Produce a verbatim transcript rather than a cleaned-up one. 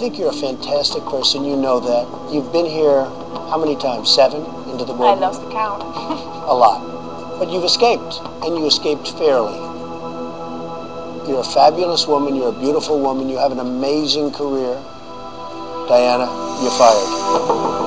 think you're a fantastic person. You know that. You've been here how many times? Seven into the boardroom? I lost the count. A lot. But you've escaped, and you escaped fairly. You're a fabulous woman. You're a beautiful woman. You have an amazing career. Diana, you're fired.